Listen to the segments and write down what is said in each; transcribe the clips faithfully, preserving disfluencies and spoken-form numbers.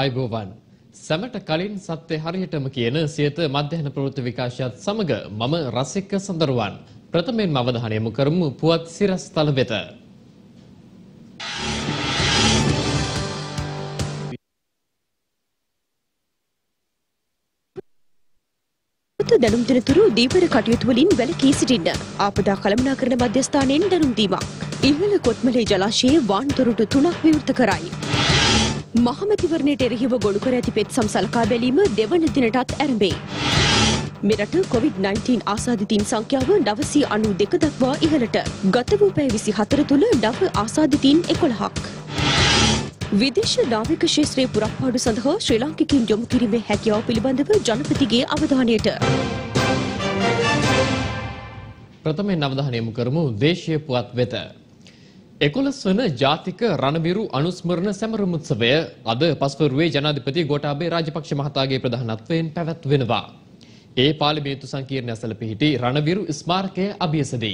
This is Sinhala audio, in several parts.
ආයුබෝවන් සමට කලින් සත්‍ය හරියටම කියන සියත මධ්‍යහන ප්‍රවෘත්ති විකාශයත් සමග මම රසික සඳරුවන් ප්‍රථමයෙන්ම අවධානය යොමු කරමු පුවත් සිරස්තල වෙත. දැනුම් දෙනතුරු දීපර කටයුතු වලින් වැළකී සිටින්න ආපදා කළමනාකරණ මධ්‍යස්ථානයෙන් දැනුම් දීමක්. ඉහළ කොත්මලේ ජලාශයේ වාන්තොරටු තුනක් විවෘත කරයි. මහමැතිවරණයට එරෙහිව ගොනු කර ඇති පෙත්සම් සලකා බැලීම දෙවන දිනටත් ආරම්භයි. මෙරට කොවිඩ් නයින්ටීන් ආසාදිතයින් සංඛ්‍යාව නවසිය අනූ දෙක දක්වා ඉහළට. ගත වූ පැය විසිහතර තුළ නව ආසාදිතයින් එකොළහක්. විදේශ නාවික ක්ෂේත්‍රයේ පුරප්පාඩු සඳහා ශ්‍රී ලාංකිකයින් යොමු කිරීමේ හැකියාව පිළිබඳව ජනපතිගේ අවධානයට. ප්‍රථමයෙන් අවධානය යොමු කරමු දේශීය පුවත් වෙත. එකොළොස් වන ජාතික රණවිරු අනුස්මරණ සැමරුම් උත්සවය අද පස්වරුවේ ජනාධිපති ගෝඨාභය රාජපක්ෂ මහතාගේ ප්‍රධානත්වයෙන් පැවැත්වෙනවා. ඒ පාර්ලිමේන්තු සංකීර්ණය අසල පිහිටි රණවිරු ස්මාරකය අභියසදී.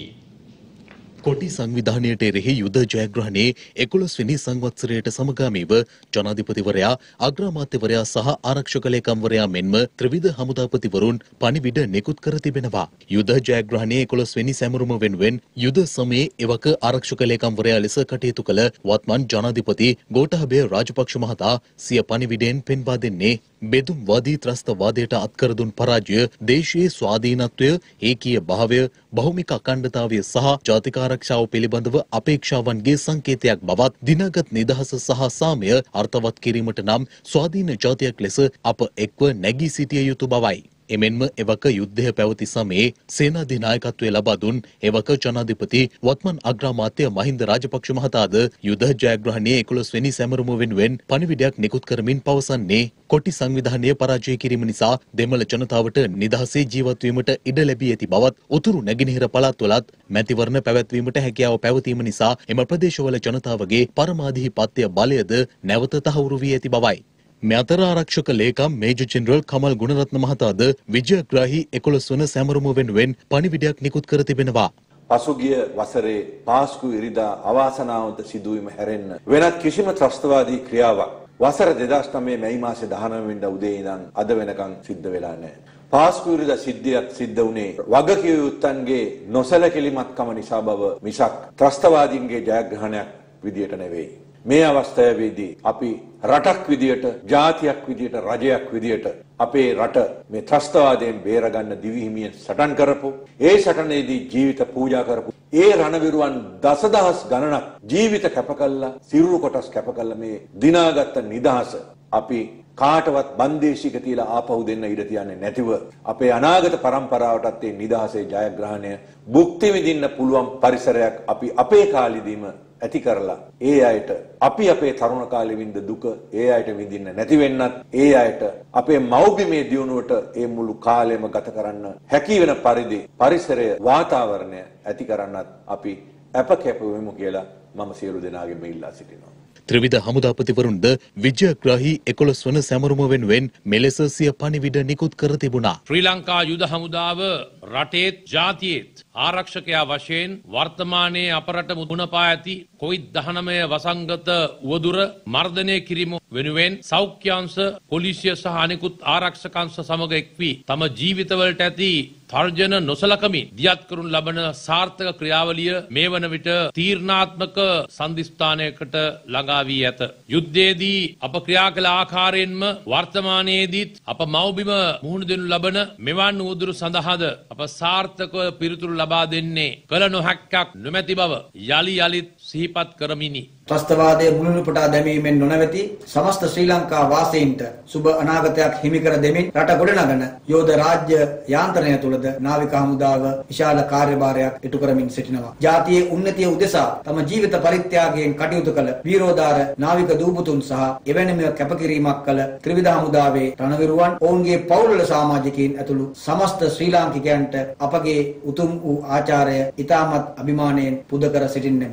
කොටි සංවිධානයට එරෙහි යුද ජයග්‍රහණයේ එකොළොස් වෙනි සංවත්සරයට සමගාමීව ජනාධිපතිවරයා අග්‍රාමාත්‍යවරයා සහ ආරක්ෂක ලේකම්වරයා මෙන්ම ත්‍රිවිධ හමුදාපතිවරුන් පණිවිඩ නිකුත් කර තිබෙනවා. යුද ජයග්‍රහණයේ එකොළොස් වෙනි සැමරුම වෙනුවෙන් යුද සමයේ එවක ආරක්ෂක ලේකම්වරයා ලෙස කටයුතු කළ වත්මන් ජනාධිපති ගෝඨාභය රාජපක්ෂ මහතා සිය පණිවිඩයෙන් පෙන්වා දෙන්නේ බෙදුම්වාදී ත්‍රස්තවාදයට අත්කර දුන් පරාජය, දේශීය ස්වාධීනත්වය, ඒකීය භාවය, බහුමික අඛණ්ඩතාවය සහ ජාතික ආරක්ෂාව පිළිබඳව අපේක්ෂාවන්ගේ සංකේතයක් බවත් දිනගත් නිදහස සහ සාමය අර්ථවත් කිරීමට නම් ස්වාධීන ජාතියක් ලෙස අප එක්ව නැගී සිටිය යුතු බවයි. එමෙන්ම එවක යුද්ධය පැවති සමයේ සේනාධිනායකත්වය ලබා දුන් එවක ජනාධිපති වත්මන් අග්‍රාමාත්‍ය මහින්ද රාජපක්ෂ මහතාද යුද ජයග්‍රහණයේ එකොළොස් වෙනි සැමරුම වෙනුවෙන් පණිවිඩයක් නිකුත් කරමින් පවසන්නේ කොටි සංවිධානය පරාජය කිරීම නිසා දෙමළ ජනතාවට නිදහසේ ජීවත් වීමට ඉඩ ලැබී ඇති බවත්, උතුරු නැගෙනහිර පළාත්වලත් මැතිවරණ පැවැත්වීමට හැකියාව පැවතීම නිසා එම ප්‍රදේශවල ජනතාවගේ පරමාධිපත්‍ය බලයද නැවත තහවුරු වී ඇති බවයි. මේ අතර ආරක්ෂක ලේකම් මේජර් ජෙනරල් කමල් ගුණරත්න මහතාද විජයග්‍රාහී එකොළොස් වන සැමරුම වෙනුවෙන් පණිවිඩයක් නිකුත් කර තිබෙනවා. පසුගිය වසරේ පාස්කු ඉරිදා අවාසනාවන්ත සිදුවීම හැරෙන්න වෙනත් කිසිම ත්‍රස්තවාදී ක්‍රියාවක් වසර දෙදහස් නවය මැයි මාසේ දහනවය වෙනිදා උදේ ඉඳන් අද වෙනකන් සිද්ධ වෙලා නැහැ. පාස්කු ඉරිදා සිද්ධියක් සිද්ධ වුණේ වගකිව යුත්තන්ගේ නොසැලකිලිමත්කම නිසා බව මිසක් ත්‍රස්තවාදීන්ගේ ජයග්‍රහණයක් විදියට නෙවෙයි. මේ අවස්ථාවේදී අපි රටක් විදියට, ජාතියක් විදියට, රජයක් විදියට අපේ රට මේ ත්‍රස්තවාදයෙන් බේරගන්න දිවිහිමියෙන් සටන් කරපු, ඒ සටනේදී ජීවිත පූජා කරපු ඒ රණවිරුවන් දසදහස් ගණනක් ජීවිත කැප කළා, සිරුරු කොටස් කැප කළා මේ දිනාගත්ත නිදහස අපි කාටවත් බන්දේශික තියලා ආපහු දෙන්න ඉඩ තියන්නේ නැතිව අපේ අනාගත පරම්පරාවටත් මේ නිදහසේ ජයග්‍රහණය භුක්ති විඳින්න පුළුවන් පරිසරයක් අපි අපේ කාලෙදීම ඇති කරලා ඒ අයට අපි අපේ තරුණ කාලේ විඳ දුක ඒ අයට විඳින්න නැති වෙන්නත්, ඒ අයට අපේ මව්බිමේ දියුණුවට ඒ මුළු කාලෙම ගත කරන්න හැකි වෙන පරිදි පරිසරය, වාතාවරණය ඇති කරන්නත් අපි අප කැප වෙමු කියලා මම සියලු දෙනාගෙන් ඉල්ලා සිටිනවා. ත්‍රිවිධ හමුදාපතිවරුන්ද විජයග්‍රාහී එකොළොස් වන සැමරුම වෙනුවෙන් මෙලෙස සිය පණිවිඩ නිකුත් කර තිබුණා. ශ්‍රී ලංකා යුද හමුදාව රටේත් ජාතියේත් ආරක්ෂකයා වශයෙන් වර්තමානයේ අපරට මුදුනපා ඇති කොවිඩ් දහනවය වසංගත උවදුර මර්ධනය කිරීම වෙනුවෙන් සෞඛ්‍ය අංශ, පොලිසිය සහ අනෙකුත් ආරක්ෂක අංශ සමග එක් වී තම ජීවිතවලට ඇති තර්ජන නොසලකමින් දියත් කරනු ලබන සාර්ථක ක්‍රියාවලිය මේ වන විට තීර්ණාත්මක සන්දිස්ථානයකට ළඟා වී ඇත. යුද්ධයේදී අප ක්‍රියා කළ ආකාරයෙන්ම වර්තමානයේදීත් අප මව්බිම මුහුණ දෙනු ලබන මෙවන් උවදුරු සඳහාද අප සාර්ථකව පිළිතුරු ලබා දෙන්නේ කළ නොහැක්කක් නොමැති බව යලි යලිත් සිහිපත් කරමිනි. ත්‍රස්තවාදයේ මුළුණු පුටා දැමීමෙන් නොනැවති සමස්ත ශ්‍රී ලංකා වාසීන්ට සුබ අනාගතයක් හිමි කර දෙමින් රට ගොඩනගන යෝධ රාජ්‍ය යාන්ත්‍රණය තුළද නාවික හමුදාව විශාල කාර්යභාරයක් ඉටු කරමින් සිටිනවා. ජාතියේ උන්නතිය උදෙසා තම ජීවිත පරිත්‍යාගයෙන් කටයුතු කළ වීරෝදාර නාවික දූපුතුන් සහ එවැනිම කැපකිරීමක් කළ ත්‍රිවිධ හමුදාවේ රණවිරුවන්, ඔවුන්ගේ පවුල්වල සමාජිකයින් ඇතුළු සමස්ත ශ්‍රී ලාංකිකයන්ට අපගේ උතුම් වූ ආචාරය ඉතාමත් අභිමානයෙන් පුද කර සිටින්නෙමු. සමදා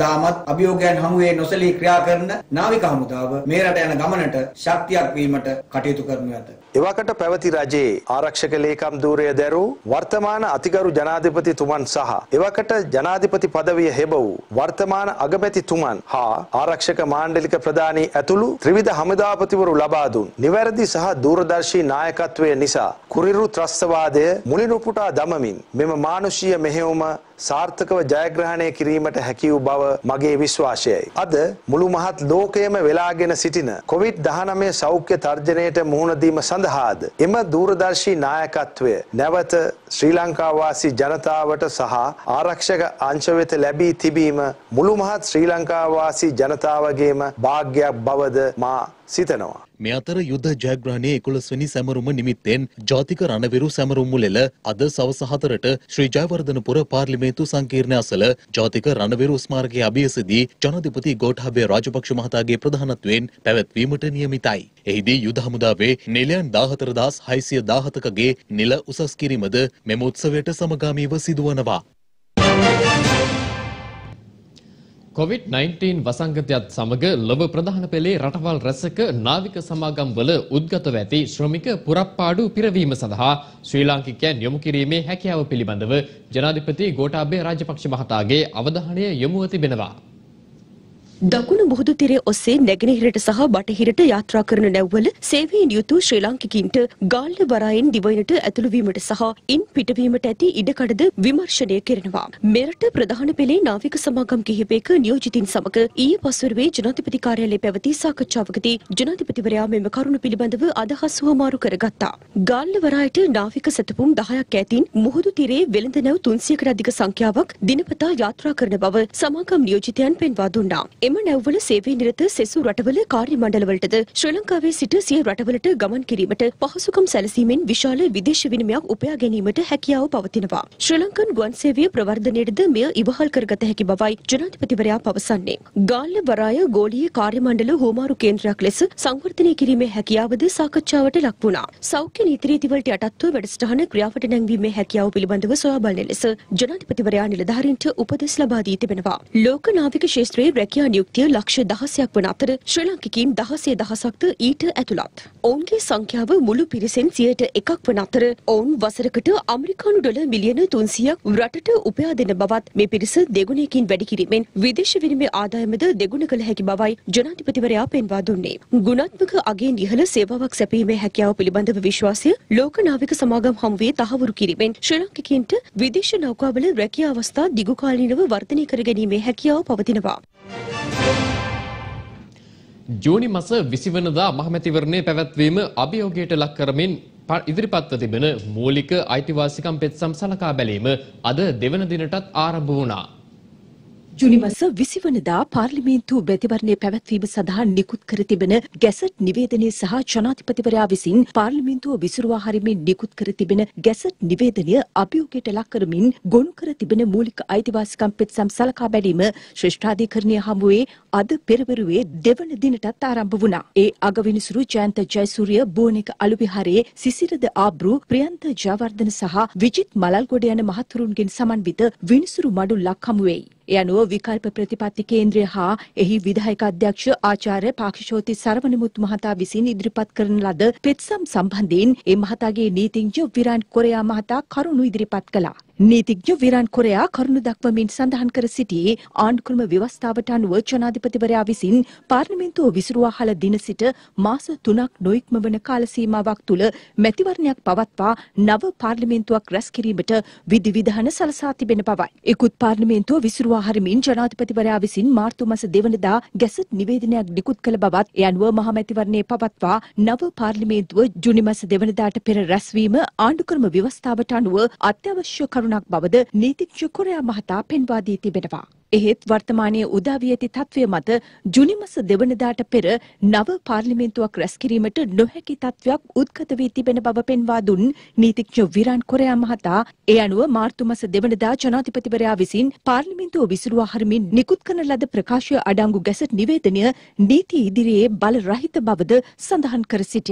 හැමදාමත් අභියෝගයන් හමුවේ නොසලී ක්‍රියා කරන නාවික හමුදාව මේ රට යන ගමනට ශක්තියක් වීමට කටයුතු කරනු ඇත. එවකට පැවති රජයේ ආරක්ෂක ලේකම් ධූරය දැරූ වර්තමාන අතිගරු ජනාධිපතිතුමන් සහ එවකට ජනාධිපති පදවිය හෙබ වූ වර්තමාන අගමැතිතුමන් හා ආරක්ෂක මාණ්ඩලික ප්‍රධානී ඇතුළු ත්‍රිවිධ හමුදාපතිවරු ලබා දුන් නිවැරදි සහ දූරදර්ශී නායකත්වය නිසා කුරිරු ත්‍රස්තවාදය මුලිනුපුටා දමමින් මෙම මානුෂීය මෙහෙයුම සාර්ථකව ජයග්‍රහණය කිරීමට හැකි වූ බව මගේ විශ්වාසයයි. අද මුළු මහත් ලෝකයේම වෙලාගෙන සිටින කොවිඩ් දහනවය සෞඛ්‍ය තර්ජනයට මුහුණ දීම සඳහාද එම දූරදර්ශී නායකත්වය නැවත ශ්‍රී ලංකා වාසී ජනතාවට සහ ආරක්ෂක අංශ වෙත ලැබී තිබීම මුළු මහත් ශ්‍රී ලංකා වාසී ජනතාවගේම වාග්යක් බවද මා සිතනවා. මේ අතර යුද්ධ ජයග්‍රහණයේ එකොළොස් වෙනි සැමරුම නිමිත්තෙන් ජාතික රණවිරු සැමරුම් මුලෙල අද සවස හතරට ශ්‍රී ජයවර්ධනපුර පාර්ලිමේන්තු සංකීර්ණය අසල ජාතික රණවිරු ස්මාරකයේ අභියසදී ජනාධිපති ගෝඨාභය රාජපක්ෂ මහතාගේ ප්‍රධානත්වයෙන් පැවැත්වීමට නියමිතයි. එහිදී යුද හමුදාවේ නිලයන් දාහතර දහස් හයසිය දාහතකගේ නිල උසස් කිරීමද මෙම උත්සවයට සමගාමීව සිදුවනවා. කොවිඩ් නයින්ටීන් වසංගතයත් සමග ලොව ප්‍රධාන පෙළේ රටවල් රැසක නාවික සමාගම් වල උද්ගතව ඇති ශ්‍රමික පුරප්පාඩු පිරවීම සඳහා ශ්‍රී ලාංකිකයන් යොමු කිරීමේ හැකියාව පිළිබඳව ජනාධිපති ගෝඨාභය රාජපක්ෂ මහතාගේ අවධානය යොමුව තිබෙනවා. දකුණු මුහුදු තිරය ඔස්සේ නැගෙනහිරට සහ බටහිරට යාත්‍රා කරන නැව්වල සේවයෙන් යුතු ශ්‍රී ලාංකිකයින්ට ගාල්ල වරායෙන් දිවයිනට ඇතුළු වීමට සහ ඉන් පිටවීමට ඇති ඉඩකඩද විමර්ශනය කෙරෙනවා. මෙරට ප්‍රධාන පෙළේ නාවික සමාගම් කිහිපයක නියෝජිතින් සමග ඊයේ පස්වරුවේ ජනාධිපති කාර්යාලයේ පැවති සාකච්ඡාවකදී ජනාධිපතිවරයා මෙම කරුණු පිළිබඳව අදහස් හුවමාරු කරගත්තා. ගාල්ල වරායට නාවික සැතපුම් දහයක් ඇතින් මුහුදු තිරේ වෙළඳ නැව් තුන්සියයකට අධික සංඛ්‍යාවක් දිනපතා යාත්‍රා කරන බව සමාගම් නියෝජිතයන් පෙන්වා දුන්නා. එම නැව්වල සේවයේ නිරත සෙසු රටවල කාර්ය මණ්ඩලවලටද ශ්‍රී ලංකාවේ සිට සිය රටවලට ගමන් කිරීමට පහසුකම් සැලසීමෙන් විශාල විදේශ විනිමයක් උපයා ගැනීමට හැකියාව පවතිනවා. ශ්‍රී ලංකන් ගුවන් සේවය ප්‍රවර්ධනයටද මෙය ඉවහල් කරගත හැකි බවයි ජනාධිපතිවරයා පවසන්නේ. ගාල්ල වරාය ගෝලීය කාර්ය මණ්ඩල හුවමාරු කේන්ද්‍රයක් ලෙස සංවර්ධනය කිරීමේ හැකියාවද සාකච්ඡාවට ලක් වුණා. සෞඛ්‍ය නීති රීතිවලට යටත්ව වැඩසටහන ක්‍රියාවට නැංවීමේ හැකියාව පිළිබඳව සොයා බලන ලෙස ජනාධිපතිවරයා නිලධාරීන්ට උපදෙස් ලබා දී තිබෙනවා. ලෝක නාවික ශාස්ත්‍රයේ රැකියා නියුක්තිය ලක්ෂ දහසයක් වන අතර ශ්‍රී ලාංකිකයින් දහසේ දහසක්ද ඊට ඇතුළත්. ඔවුන්ගේ සංඛ්‍යාව මුළු පිරිසෙන් සියයට එකක් වන අතර ඔවුන් වසරකට ඇමරිකානු ඩොලර් මිලියන තුන්සියයක් රටට උපයා දෙන බවත් මේ පිරිස දෙගුණයකින් වැඩි කිරීමෙන් විදේශ විනිමය ආදායමද දෙගුණ කළ හැකි බවයි ජනාධිපතිවරයා පෙන්වා දුන්නේ. ගුණාත්මක අගයෙන් ඉහළ සේවාවක් සැපීමේ හැකියාව පිළිබඳව විශ්වාසය ලෝක නාවික සමාගම් හමුවේ තහවුරු කිරීමෙන් ශ්‍රී ලාංකිකයින්ට විදේශ නෞකාවල රැකියා අවස්ථා දිගු කාලීනව වර්ධනය කර ගැනීමේ හැකියාව පවතිනවා. ජූනි මස විසි වනදා මහමැතිවරණය පැවැත්වීම අභියෝගයට ලක් කරමින් ඉදිරිපත්ව තිබෙන මූලික අයිතිවාසිකම් පෙත්සම් සලකා බැලීම අද දෙවන දිනටත් ආරම්භ වුණා. ජුනි මස විසි වනදා පාර්ලිමේන්තු මැතිවරණය පැවැත්වීම සඳහා නිකුත් කර තිබෙන ගැසට් නිවේදනය සහ ජනාධිපතිවරයා විසින් පාර්ලිමේන්තුව විසුරුවා හරිමින් නිකුත් කර තිබෙන ගැසට් නිවේදනය අභියෝගයට ලක් කරමින් ගොනු කර තිබෙන මූලික අයිතිවාසිකම් පෙත්සම් සලකා බැලීම ශ්‍රේෂ්ඨාධිකරණය හමුවේ අද පෙරවරුවේ දෙවන දිනටත් ආරම්භ වුණා. ඒ අගවිනිසුරු ජයන්ත ජයසූරිය, බෝනික අලුවිහාරයේ සිසිරද ආබ්රු, ප්‍රියන්ත ජයවර්ධන සහ විජිත් මලල්ගොඩ යන මහතුරුන්ගෙන් සමන්විත විනිසුරු මඩුල්ලක් හමුවෙයි. ඒ අනුව විකල්ප ප්‍රතිපත්ති කේන්ද්‍රය හා එහි විධායක අධ්‍යක්ෂ ආචාර්ය පාක්ෂිෂෝති සරවණමුත් මහතා විසින් ඉදිරිපත් කරන ලද පෙත්සම් සම්බන්ධයෙන් ඒ මහතාගේ නීතිඥ විරාන් කොරයා මහතා කරුණු ඉදිරිපත් කළා. නීතිඥ විරාන් කොරයා කරුණු දක්වමින් සඳහන් කර සිටියේ ආණ්ඩුක්‍රම ව්‍යවස්ථාවට අනුව ජනාධිපතිවරයා විසින් පාර්ලිමේන්තුව විසුරුවා හල දින සිට මාස තුනක් නොඉක්ම වන කාල සීමාවක් තුළ මැතිවරණයක් පවත්වා නව පාර්ලිමේන්තුවක් රැස් කිරීමට විධිවිධාන සලසා තිබෙන බවයි. ඉකුත් පාර්ලිමේන්තුව විසුරුවා හරිමින් ජනාධිපතිවරයා විසින් මාර්තු මාස දෙවනදා ගැසට් නිවේදනයක් නිකුත් කළ බවත් ඒ අනුව මහ මැතිවරණය පවත්වා නව පාර්ලිමේන්තුව ජුනි මාස දෙවනදාට පෙර රැස්වීම ආණ්ඩුක්‍රම ව්‍යවස්ථාවට අනුව අත්‍යවශ්‍ය කරුණක් බවද නීතිඥ කොරයා මහතා පෙන්වා දී තිබෙනවා. එහෙත් වර්තමානයේ උදා වී ඇති තත්ත්වය මත ජුනි මාස දෙවනදාට පෙර නව පාර්ලිමේන්තුවක් රැස් කිරීමට නොහැකි තත්ත්වයක් උද්ගත වී තිබෙන බව පෙන්වා දුන් නීතිඥ විරාන් කොරයා මහතා ඒ අනුව මාර්තු මාස දෙවනදා ජනාධිපතිවරයා විසින් පාර්ලිමේන්තුව විසුරුවා හරිමින් නිකුත් කරන ලද ප්‍රකාශය අඩංගු ගැසට් නිවේදනය නීති ඉදිරියේ බල රහිත බවද සඳහන් කර සිටියා.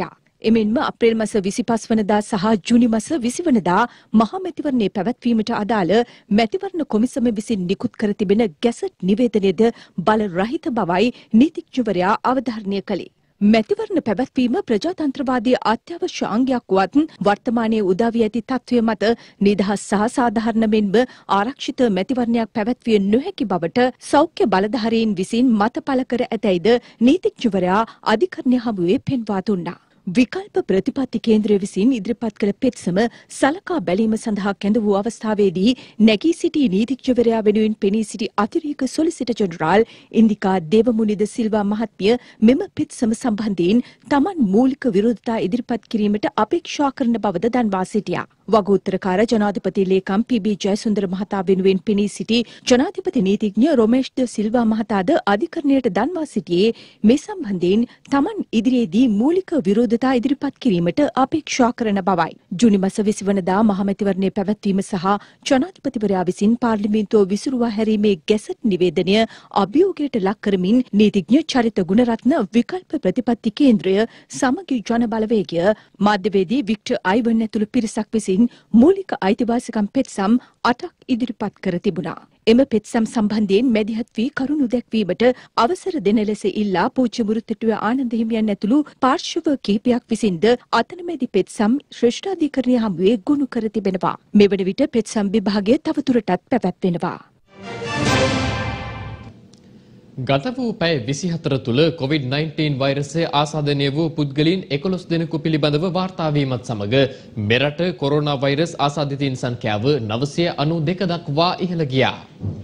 එමෙන්ම අප්‍රේල් මාස විසිපහ වනදා සහ ජූනි මාස විසි වනදා මහා මැතිවරණයේ පැවැත්වීමට අදාළ මැතිවරණ කොමිසම විසින් නිකුත් කර තිබෙන ගැසට් නිවේදනයේද බල රහිත බවයි නීතිඥවරයා අවධාරණය කළේ. මැතිවරණ පැවැත්වීම ප්‍රජාතන්ත්‍රවාදී අත්‍යවශ්‍ය අංගයක් වත් වර්තමානයේ උදා වී ඇති තත්ත්වය මත නිදහස් සහ සාධාරණ මෙන්ම ආරක්ෂිත මැතිවරණයක් පැවැත්විය නොහැකි බවට සෞඛ්‍ය බලධාරීන් විසින් මත පළ කර ඇතැයිද නීතිඥවරයා අධිකරණය හමුවේ පෙන්වා දුන්නා. විකල්ප ප්‍රතිපත්ති කේන්ද්‍රය විසින් ඉදිරිපත් කළ පෙත්සම සලකා බැලීම සඳහා කැඳ වූ අවස්ථාවේදී නැගී සිටි නීතිඥවරයා වෙනුවෙන් පෙනී සිටි අතිරේක සොලිසිටර් ජෙනරාල් ඉන්දිකා දේවමුනිද සිල්වා මහත්මිය මෙම පෙත්සම සම්බන්ධයෙන් තමන් මූලික විරෝධතා ඉදිරිපත් කිරීමට අපේක්ෂා කරන බවද දන්වා සිටියා. වගඋත්තරකාර ජනාධිපති ලේකම් පී.බී. ජයසුන්දර මහතා වෙනුවෙන් පෙනී සිටි ජනාධිපති නීතිඥ රොමේෂ් ද සිල්වා මහතාද අධිකරණයට දන්වා සිටියේ මේ සම්බන්ධයෙන් තමන් ඉදිරියේදී මූලික විරෝධතා ඉදිරිපත් කිරීමට අපේක්ෂා කරන බවයි. ජූනි මාස විසි වනදා මහමැතිවරණය පැවැත්වීම සහ ජනාධිපතිවරයා විසින් පාර්ලිමේන්තුව විසිරුවා හැරීමේ ගැසට් නිවේදනය අභියෝගයට ලක් කරමින් නීතිඥ චරිත ගුණරත්න විකල්ප ප්‍රතිපත්ති කේන්ද්‍රය සමගි ජන බලවේගය මාධ්‍යවේදී වික්ටර් අයිවන් ඇතුළු පිරිසක් විසින් මූලික අයිතිවාසිකම් පෙත්සම් අටක් ඉදිරිපත් කර තිබුණා. එම පෙත්සම් සම්බන්ධයෙන් මැදිහත් වී කරුණු දැක්වීමට අවසර දෙන ලෙස ඉල්ලා පූජ්‍ය මුරුත්තෙටුවේ ආනන්ද හිමියන් ඇතුළු පාර්ශ්ව කිහිපයක් විසින්ද අතනමැදි පෙත්සම් ශ්‍රේෂ්ඨාධිකරණය හමුවේ ගොනු කර තිබෙනවා. මෙවන විට පෙත්සම් විභාගය තවදුරටත් පැවැත්වෙනවා. ගත වූ පැය විසිහතර තුළ කොවිඩ් නයින්ටීන් වෛරසය ආසාදනය වූ පුද්ගලයන් එකොළොස් දෙනෙකු පිළිබඳව වාර්තා වීමත් සමග මෙරට කොරෝනා වෛරස් ආසාදිතයින් සංඛ්‍යාව නවසිය අනූ දෙක දක්වා ඉහළ ගියා.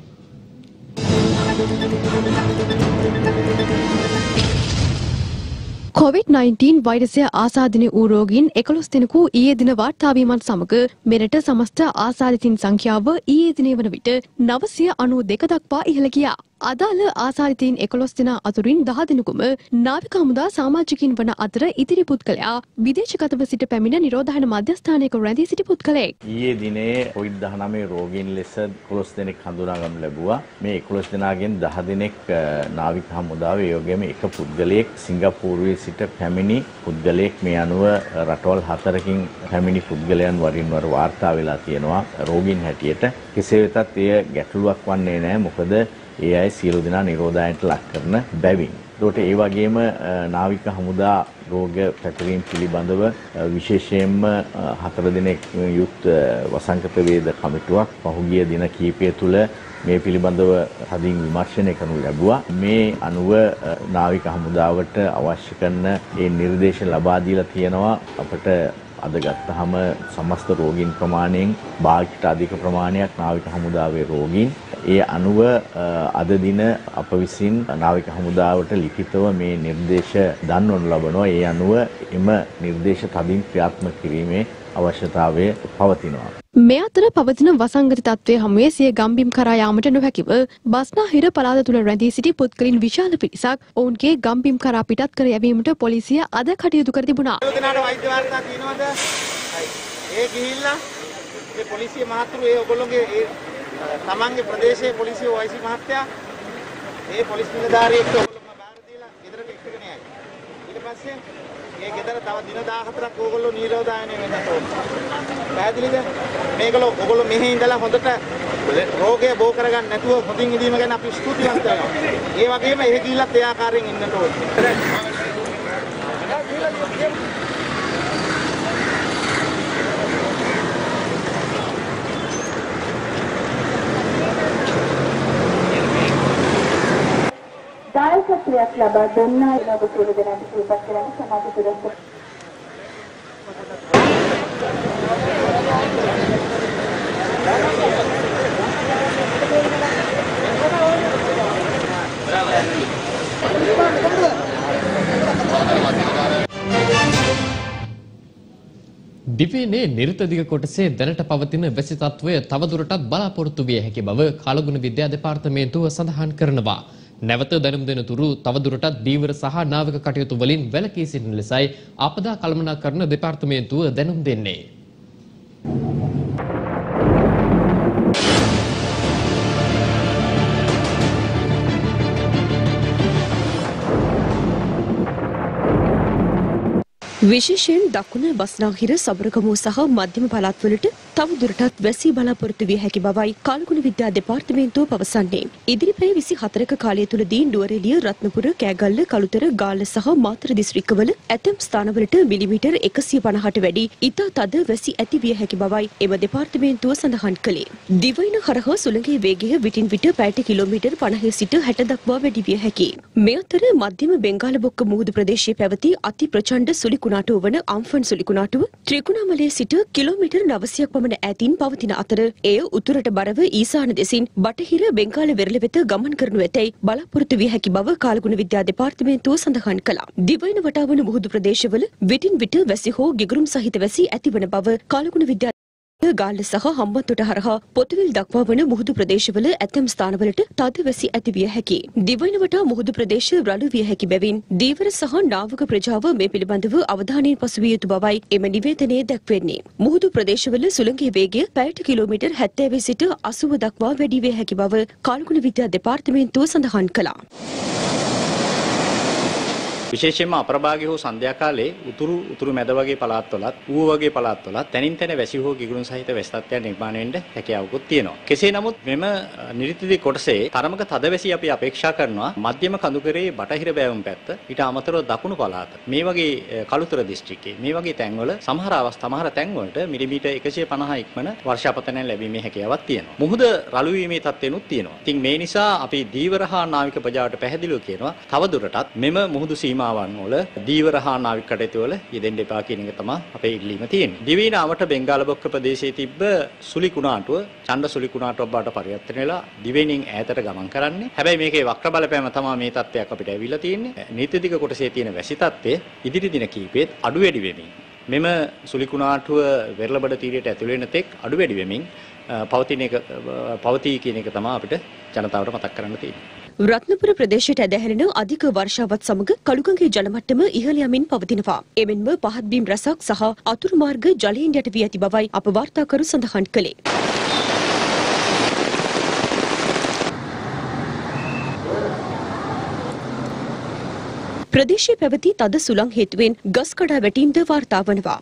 කොවිඩ් නයින්ටීන් වෛරසය ආසාදනය වූ රෝගීන් එකොළොස් දෙනෙකු ඊයේ දින වාර්තා වීමත් සමග මෙරට සමස්ත ආසාදිතින් සංඛ්‍යාව ඊයේ දිනේ වන විට නවසිය අනූ දෙක දක්වා ඉහළ ගියා. අදාළ ආසාදිතයින් එකොළොස් දෙනා අතුරින් දහ දෙනෙකුම නාවික හමුදා සමාජිකින් වන අතර ඉතිරි පුද්ගලයා විදේශගතව සිට පැමිණ නිරෝධායන මධ්‍යස්ථානයක රැඳී සිටි පුද්ගලයෙක්. ඊයේ දිනේ කොවිඩ් දහනවය රෝගීන් ලෙස එකොළොස් දෙනෙක් හඳුනාගනු ලැබුවා. මේ එකොළොස් දෙනාගෙන් දහ දෙනෙක් නාවික හමුදාවේ ඒ වගේම එක පුද්ගලයෙක් සිංගප්පූරුවේ සිට පැමිණි පුද්ගලයෙක්. මේ අනුව රටවල් හතරකින් පැමිණි පුද්ගලයන් වරින් වර වාර්තා වෙලා තියෙනවා රෝගීන් හැටියට. කෙසේ වෙතත් එය ගැටලුවක් වන්නේ නැහැ. මොකද ඒ අය සියලු දෙනා නිරෝධායනට ලක් කරන බැවින්. ඒකට ඒ වගේම නාවික හමුදා රෝග පැතිරීම පිළිබඳව විශේෂයෙන්ම හතර දිනක් යුත් වසංගත වේද කමිටුවක් පහුගිය දින කිහිපය තුළ මේ පිළිබඳව හදින් විමර්ශනය කරනු ලැබුවා. මේ අනුව නාවික හමුදාවට අවශ්‍ය කරන ඒ නිර්දේශ ලබා දීලා තියෙනවා. අපට අද ගත්තහම සමස්ත රෝගීන් ප්‍රමාණයෙන් භාගයට අධික ප්‍රමාණයක් නාවික හමුදාවේ රෝගීන්. ඒ අනුව අද දින අප විසින් නාවික හමුදාවට ලිඛිතව මේ නිර්දේශ දන්වනු ලබනවා. ඒ අනුව එම නිර්දේශ තදින් ක්‍රියාත්මක කිරීමේ අවශ්‍යතාවය පවතිනවා. මේ අතර පවතින වසංගත තත්ත්වයේ හමුවේ සිය ගම්බිම් කරා යාමට නොහැකිව බස්නාහිර පළාත තුළ රැඳී සිටි පුද්ගලයන් විශාල පිරිසක් ඔවුන්ගේ ගම්බිම් කරා පිටත් කර යැවීමට පොලිසිය අද කටයුතු කර තිබුණා. යෝජනාවට වෛද්‍ය වාර්තා තියෙනවද? ඒ ගිහිල්ලා ඒ පොලිසිය මහතුරු ඒ ඔයගොල්ලෝගේ ඒ තමන්ගේ ප්‍රදේශයේ පොලිසිය වයිසි මහත්තයා ඒ පොලිස් නිලධාරියෙක්ට ඔයගොල්ලෝම බාර දීලා ගෙදරට එක්කගෙන යයි. ඊට පස්සේ මේ ගෙදර තව දින දහහතරක් ඕගොල්ලෝ නිරෝධායනය වෙන්නට ඕනේ. පැහැදිලිද? මේගොල්ලෝ ඕගොල්ලෝ මෙහි ඉඳලා හොඳට රෝගය බෝ කරගන්න නැතුව හොඳින් ඉඳීම ගැන අපි ස්තුතිවන්ත වෙනවා. ඒ වගේම එහෙ ගිහිල්ලත් ඒ ආකාරයෙන් ඉන්නට ඕනේ. දායකත්වයක් ලබා දුන්නා ඉනොබ සියලු දෙනාට සිහිපත් කරන්න සමාජ පුරස්කාර දිවයිනේ නිර්තදිග කොටසේ දැනට පවතින වැසි තත්ත්වය තවදුරටත් බලාපොරොත්තු විය හැකි බව කාලගුණ විද්‍යා දෙපාර්තමේන්තුව සඳහන් කරනවා. නැවත දැනුම් දෙන තුරු තවදුරටත් දීවර සහ නාවික කටයුතු වලින් වැළකී සිටින ලෙසයි ආපදා කළමනාකරණ දෙපාර්තමේන්තුව දැනුම් දෙන්නේ. විශේෂයෙන් දකුණ බස්නාහිර සබරගමුව සහ මධ්‍යම පළාත්වලට තව දුරටත් වැසී බලාපොරොත්තු විය හැකි බවයි කාලගුණ විද්‍යා දෙපාර්තමේන්තුව පවසන්නේ. ඉදිරි පැය විසිහතරක කාලය තුළදී නුවරඑළිය, රත්නපුර, කෑගල්ල, කළුතර, ගාල්ල සහ මාතර දිස්ත්‍රික්කවල ඇතැම් ස්ථානවලට මිලිමීටර් එකසිය පනහට වැඩි ඉතා තද වැසි ඇති විය හැකි බවයි එම දෙපාර්තමේන්තුව සඳහන් කළේ. දිවයින හරහා සුළඟේ වේගය විටින් විට පැයට කිලෝමීටර් පනහේ සිට හැට දක්වා වැඩි විය හැකියි. මේ අතර මධ්‍යම බෙන්ගාලබොක්ක මුහුදු ප්‍රදේශයේ පැවති අති ප්‍රචණ්ඩ සුළි කුණාටුව වන අම්ෆන් සුළි කුණාටුව ත්‍රිකුණාමලයේ සිට කිලෝමීටර් නවසියක් පමණ ඈතින් පවතින අතර එය උතුරට බරව ඊසාන දෙසින් බටහිර බෙන්ගාල වෙරළ වෙත ගමන් කරනු ඇතැයි බලාපොරොත්තු විය හැකි බව කාලගුණ විද්‍යා දෙපාර්තමේන්තුව සඳහන් කළා. දිවයින වටා වන මුහුදු ප්‍රදේශවල විටින් විට වැසි හෝ ගිගුරුම් සහිත වැසි ඇතිවන බව කාලගුණ විද්‍යා ගාල්ල සහ හම්බන්තොට හරහා පොතුවිල් දක්වා වන මුහුදු ප්‍රදේශවල ඇතැම් ස්ථානවලට තද වැසි ඇති විය හැකියි. දිවයින වටා මුහුදු ප්‍රදේශ රළු විය හැකි බැවින් දීවර සහ නාවක ප්‍රජාව මේ පිළිබඳව අවධානයෙන් පසු විය යුතු බවයි එම නිවේදනයේ දැක්වෙන්නේ. මුහුදු ප්‍රදේශවල සුළඟේ වේගය පැයට කිලෝමීටර් හැත්තෑව සිට අසූව දක්වා වැඩි විය හැකි බව කාලගුණ විද්‍යා දෙපාර්තමේන්තුව සඳහන් කළා. විශේෂයෙන්ම අපරභාගී හෝ සන්ධ්‍යා කාලයේ උතුරු උතුරු මැද වගේ පළාත්වලත් ඌව වගේ පළාත්වලත් තනින් තන වැසි හෝ ගිගුරුම් සහිත වැසි තත්ත්වයන් නිර්මාණය වෙන්න හැකියාවකුත් තියෙනවා. කෙසේ නමුත් මෙම නිරිතදී කොටසේ තරමක තද වැසි අපි අපේක්ෂා කරනවා මධ්‍යම කඳුකරේ බටහිර බෑවුම් පැත්ත ඊට අමතරව දකුණු පළාත මේ වගේ කළුතර දිස්ත්‍රික්කයේ මේ වගේ තැන්වල සමහර අවස්ථා සමහර තැන්වලට මිලිමීටර් එකසිය පනහ ඉක්මන වර්ෂාපතනයන් ලැබීමේ හැකියාවක් තියෙනවා. මුහුද රළු වීමේ තත්ත්වෙනුත් තියෙනවා. ඉතින් මේ නිසා අපි දීවර හා නාවික ප්‍රජාවට පැහැදිලිව කියනවා තවදුරටත් මෙම මුහුදු සීමාවන් වල දීවර හා නාවික කටයුතු වල යෙදෙන්න එපා කියන එක තමයි අපේ ඉල්ලීම තියෙන්නේ. දිවයිනාවට බෙන්ගාලබොක්ක ප්‍රදේශයේ තිබ්බ සුළි කුණාටුව ඡණ්ඩ සුළි කුණාටුවක් බවට පරිවර්තන වෙලා දිවයිනින් ඈතට ගමන් කරන්නේ. හැබැයි මේකේ වක්‍ර බලපෑම තමයි මේ තත්ත්වයක් අපිට ඇවිල්ලා තියෙන්නේ. නීතිදිග කොටසේ තියෙන වැසි තත්ත්වය ඉදිරි දින කිහිපෙත් අඩු වැඩි වෙමින් මෙම සුළි කුණාටුව වෙරළබඩ තීරයට ඇතුළු වෙන තෙක් අඩු වැඩි වෙමින් පවතින එක පවතී කියන එක තමයි අපිට ජනතාවට මතක් කරන්න තියෙන්නේ. රත්නපුර ප්‍රදේශයට ඇදහැරෙන අධික වර්ෂාවත් සමග කළුගඟේ ජල මට්ටම ඉහළ යමින් පවතිනවා. එමෙන්ම පහත් බිම් රැසක් සහ අතුරු මාර්ග ජලයෙන් යට වී ඇති බවයි අප වාර්තාකරු සඳහන් කළේ. ප්‍රදේශයේ පැවති තද සුළං හේතුවෙන් ගස් කඩා වැටීම්ද වාර්තා වනවා.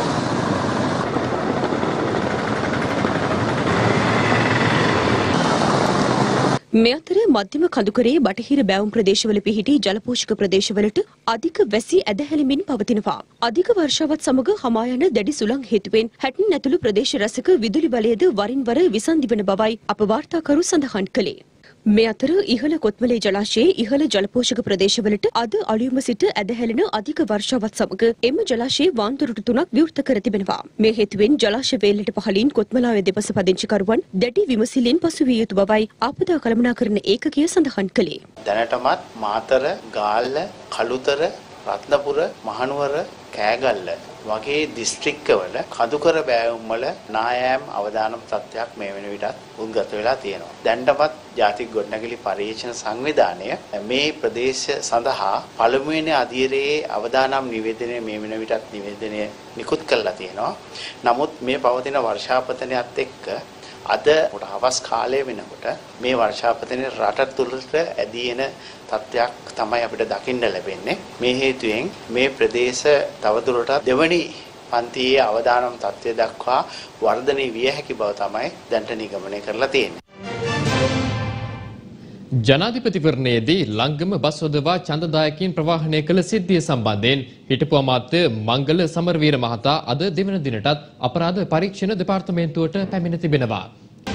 මේ අතර මධ්‍යම කඳුකරේ බටහිර බෑවුම් ප්‍රදේශවල පිහිටි ජලපෝෂක ප්‍රදේශවලට අධික වැසි ඇදහැලිමින් පවතිනවා. අධික වර්ෂාවත් සමග හමා යන දැඩි සුළං හේතුවෙන් හැටන් ඇතුළු ප්‍රදේශ රැසක විදුලි බලයද වරින් වර විසන්දි වන බවයි අප වාර්තාකරු සඳහන් කළේ. මේ අතර ඉහළ කොත්මලේ ජලාශයේ ඉහළ ජලපෝෂක ප්‍රදේශවලට අද අලුයම සිට ඇදහැලෙන අධික වර්ෂාවත් සමග එම ජලාශයේ වාන්දොරටු තුනක් විවෘත කර තිබෙනවා. මේ හේතුවෙන් ජලාශ වේලට පහළින් කොත්මලාවේ දෙපස පදිංචිකරුවන් දැඩි විමසිල්ලෙන් පසු විය යුතු බවයි ආපදා කළමනාකරණ ඒකකය සඳහන් කළේ. දැනටමත් මාතර, ගාල්ල, කළුතර, රත්නපුර, මහනුවර, කෑගල්ල වගේ දිස්ත්‍රික්කවල කඳුකර බෑවුම් වල නායෑම් අවදානම් තත්ත්වයක් මේ වෙන විටත් උද්ගත වෙලා තියෙනවා. දැන්ටමත් ජාතික ගොඩනැගිලි පරීක්ෂණ සංවිධානය මේ ප්‍රදේශ සඳහා පළමුවෙනි අධීරයේ අවදානම් නිවේදනය මේ වෙන විටත් නිවේදනය නිකුත් කරලා තියෙනවා. නමුත් මේ පවතින වර්ෂාපතනයත් එක්ක අද හවස් කාලය වෙනකොට මේ වර්ෂාපතනයේ රට තුළට ඇදී එන තත්ත්වයක් තමයි අපිට දකින්න ලැබෙන්නේ. මේ හේතුවෙන් මේ ප්‍රදේශ තවදුරටත් දෙවනි පන්තියේ අවදානම් තත්ත්වය දක්වා වර්ධනය විය හැකි බව තමයි දැනට නිගමනය කරලා තියෙන්නේ. ජනාධිපතිවරණයේදී ලංගම බස් යොදවා ඡන්දදායකින් ප්‍රවාහනය කළ සිද්ධිය සම්බන්ධයෙන් හිටපු අමාත්‍ය මංගල සමරවීර මහතා අද දෙවන දිනටත් අපරාධ පරීක්ෂණ දෙපාර්තමේන්තුවට පැමිණ තිබෙනවා.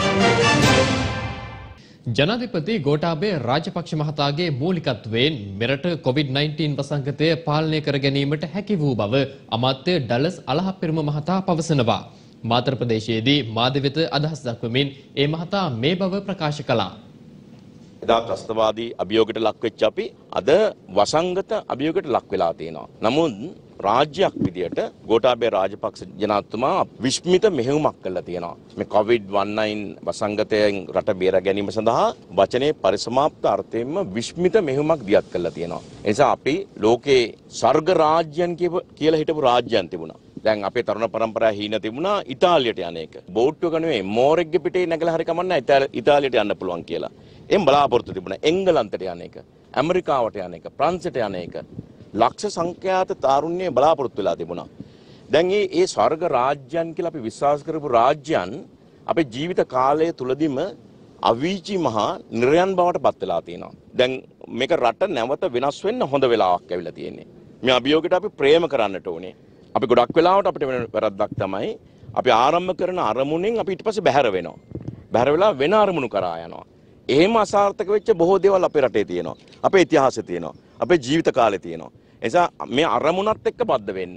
ජනාධිපති ගෝඨාභය රාජපක්ෂ මහතාගේ මූලිකත්වයෙන් මෙරට කොවිඩ් නයින්ටීන් වසංගතය පාලනය කර ගැනීමට හැකි වූ බව අමාත්‍ය ඩලස් අලහප්පෙරුම මහතා පවසනවා. මාතර ප්‍රදේශයේදී මාධ්‍ය වෙත අදහස් දක්වමින් ඒ මහතා මේ බව ප්‍රකාශ කළා. එදා ත්‍රස්තවාදී අභියෝගයට ලක් වෙච්ච අපි අද වසංගත අභියෝගයට ලක් වෙලා තියෙනවා. නමුත් රාජ්‍යයක් විදියට ගෝඨාභය රාජපක්ෂ ජනාධිපතිතුමා විශ්මිත මෙහෙයුමක් කළා තියෙනවා. මේ කොවිඩ් නයින්ටීන් වසංගතයෙන් රට බේර ගැනීම සඳහා වචනේ පරිසමාප්ත අර්ථයෙන්ම විශ්මිත මෙහෙයුමක් දියත් කළා තියෙනවා. ඒ නිසා අපි ලෝකේ ස්වර්ග රාජ්‍යයන් කියලා හිටපු රාජ්‍යයන් තිබුණා. දැන් අපේ තරුණ පරම්පරාව හීන තිබුණා ඉතාලියට යන එක. බෝට්ටුවක නෙවෙයි මෝරෙක්ගේ පිටේ නැගලා හරි කමන්නේ ඉතාලියට යන්න පුළුවන් කියලා. එම් බලාපොරොත්තු තිබුණා එංගලන්තයට යන එක, ඇමරිකාවට යන එක, ප්‍රංශයට යන එක. ලක්ෂ සංඛ්‍යාත තාරුණ්‍ය බලාපොරොත්තු වෙලා තිබුණා. දැන් මේ ඒ ස්වර්ග රාජ්‍යයන් කියලා අපි විශ්වාස කරපු රාජ්‍යයන් අපේ ජීවිත කාලය තුලදීම අවීචි මහා නිර්යන් බවට පත් වෙලා තියෙනවා. දැන් මේක රට නැවත වෙනස් වෙන්න හොඳ වෙලාවක් ඇවිල්ලා තියෙන්නේ. මේ අභියෝගයට අපි ප්‍රේම කරන්නට ඕනේ. අපි ගොඩක් වෙලාවට අපිට වෙන වැරද්දක් තමයි අපි ආරම්භ කරන අරමුණෙන් අපි ඊට පස්සේ බැහැර වෙනවා. බැහැර වෙලා වෙන අරමුණු කරා යනවා. එහෙම අසාර්ථක වෙච්ච බොහෝ දේවල් අපේ රටේ තියෙනවා. අපේ ඉතිහාසයේ තියෙනවා. අපේ ජීවිත කාලේ තියෙනවා. ඒ නිසා මේ අරමුණත් එක්ක බද්ධ වෙන්න.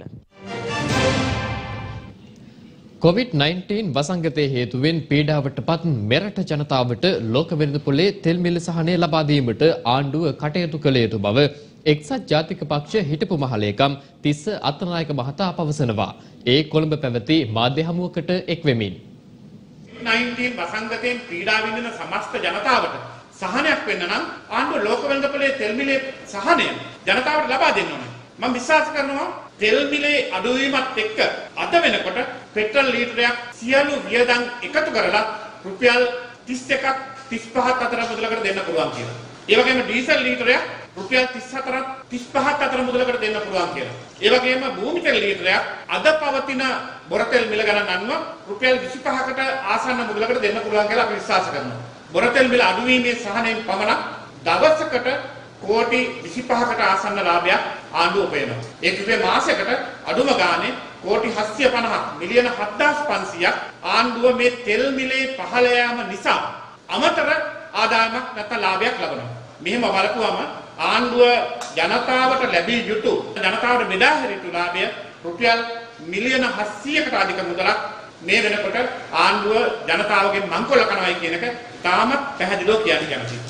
කොවිඩ් නයින්ටීන් වසංගතයේ හේතුවෙන් පීඩාවට පත් මෙරට ජනතාවට ලෝක වෙළඳ පොලේ තෙල් මිල සහනය ලබා දීමට ආණ්ඩුව කටයුතු කළ යුතු බව එක්සත් ජාතික පක්ෂ හිටපු මහලේකම් තිස්ස අත්තනායක මහතා පවසනවා. ඒ කොළඹ පැවති මාධ්‍ය හමුවකට එක් වෙමින් නයින්ටීන් වසංගතයෙන් පීඩා විඳින සමස්ත ජනතාවට සහනයක් වෙන්න නම් ආණ්ඩුව ලෝක වෙළඳ පොලේ තෙල් මිලේ සහනය ජනතාවට ලබා දෙන්න ඕනේ. මම විශ්වාස කරනවා තෙල් මිලේ අඩුවීමත් එක්ක අද වෙනකොට පෙට්‍රල් ලීටරයක් සියලු වියදම් එකතු කරලා රුපියල් තිස් එකක් තිස් පහක් අතර මුදලකට දෙන්න පුළුවන් කියලා. ඒ වගේම ඩීසල් ලීටරයක් රුපියල් තිස් හතරක් තිස් පහක් අතර මුදලකට දෙන්න පුළුවන් කියලා. ඒ වගේම භූමි තෙල් ලීටරයක් අද පවතින බොරතෙල් මිල ගණන් අනුව රුපියල් විසි පහකට ආසන්න මුදලකට දෙන්න පුළුවන් කියලා අපි විශ්වාස කරනවා. බොරතෙල් මිල අඩුවීමේ සහනයෙන් පමණක් දවසකට කෝටි විසි පහකට ආසන්න ලාභයක් ආණ්ඩුව උපයනවා. ඒ කිව්වේ මාසයකට අඩුම ගානේ කෝටි හත්සිය පනහක් මිලියන හත්දාස් පන්සියයක් ආණ්ඩුව මේ තෙල් මිලේ පහළ යාම නිසා අමතර ආදායමක් නැත්නම් ලාභයක් ලබනවා. මෙහෙම බලපුවම ආණ්ඩුව ජනතාවට ලැබිය යුතු ජනතාවට බෙදා හැරිය යුතු ලාභය රුපියල් මිලියන හත්සියයකට අධික මුදලක් මේ වෙනකොට ආණ්ඩුව ජනතාවගෙන් මංකොල්ල කරනවායි කියන එක තාමත් පැහැදිලිව කියන්න කැමතියි.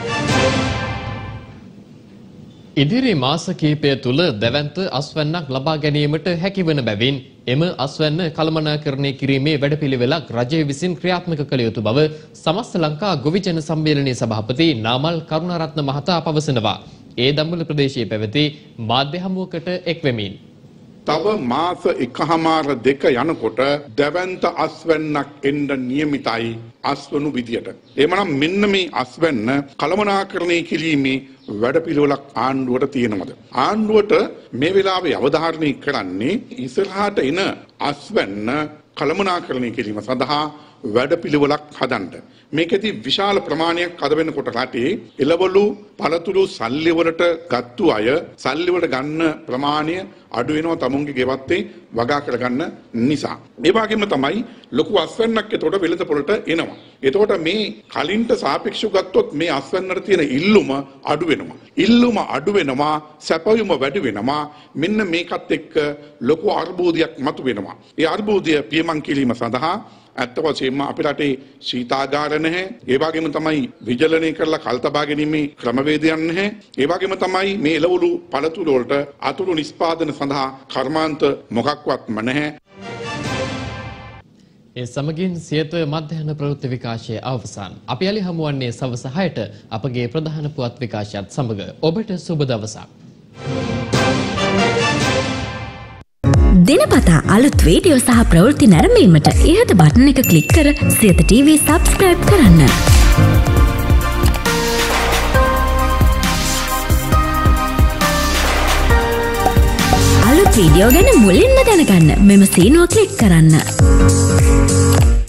ඉදිරි මාස කිහිපය තුළ දැවැන්ත අස්වැන්නක් ලබා ගැනීමට හැකිවන බැවින් එම අස්වැන්න කළමනාකරණය කිරීමේ වැඩපිළිවෙලක් රජය විසින් ක්‍රියාත්මක කළ යුතු බව සමස්ත ලංකා ගොවිජන සම්මේලනයේ සභාපති නාමල් කරුණාරත්න මහතා පවසනවා. ඒ දම්වල ප්‍රදේශයේ පැවති මාධ්‍ය හමුවකට එක් වෙමින් තව මාස එකහමාර දෙක යනකොට දැවැන්ත අස්වැන්නක් එන්න නියමිතයි අස්වනු විදියට. එමනම් මෙන්න මේ අස්වැන්න කළමනාකරණය කිරීමේ වැඩපිළිවෙලක් ආණ්ඩුවට තියෙනවද? ආණ්ඩුවට මේ වෙලාවේ අවධාරණය කරන්නේ ඉස්සරහට එන අස්වැන්න කළමනාකරණය කිරීම සඳහා වැඩපිළිවෙලක් හදන්න. මේකෙදි විශාල ප්‍රමාණයක් අද වෙනකොට රටේ එළවලු පළතුරු සල්ලි වලට ගත්තු අය සල්ලි වලට ගන්න ප්‍රමාණය අඩු වෙනවා තමුන්ගේ ගෙවත්තේ වගා කරගන්න නිසා. ඒ වගේම තමයි ලොකු අස්වැන්නක් එතකොට වෙළඳ පොළට එනවා. එතකොට මේ කලින්ට සාපේක්ෂව ගත්තොත් මේ අස්වැන්නට තියෙන ඉල්ලුම අඩු වෙනවා. ඉල්ලුම අඩු වෙනවා, සැපයුම වැඩි වෙනවා. මෙන්න මේකත් එක්ක ලොකු අර්බුදයක් මතුවෙනවා. ඒ අර්බුදය පියමන් කිරීම සඳහා ඇත්ත වශයෙන්ම අපේ රටේ ශීතාගාර නැහැ. ඒ වගේම තමයි විජලනය කරලා කල් තබා ගැනීමේ ක්‍රමවේදයන් නැහැ. ඒ වගේම තමයි මේ එළවලු පළතුරු වලට අතුරු නිෂ්පාදන සඳහා කර්මාන්ත මොකක්වත්ම නැහැ. ඒ සමගින් සියත මධ්‍යහන ප්‍රවෘත්ති විකාශය අවසන්. අපි යලි හමුවන්නේ සවස හයට අපගේ ප්‍රධාන පුවත් විකාශයත් සමග. ඔබට සුබ දවසක්. දිනපතා අලුත් වීඩියෝ සහ ප්‍රවෘත්ති නැරඹීමට ඉහත බටන් එක ක්ලික් කර සියත ටීවී සබ්ස්ක්‍රයිබ් කරන්න. අලුත් වීඩියෝ ගැන මුලින්ම දැනගන්න මෙම සීනුව ක්ලික් කරන්න.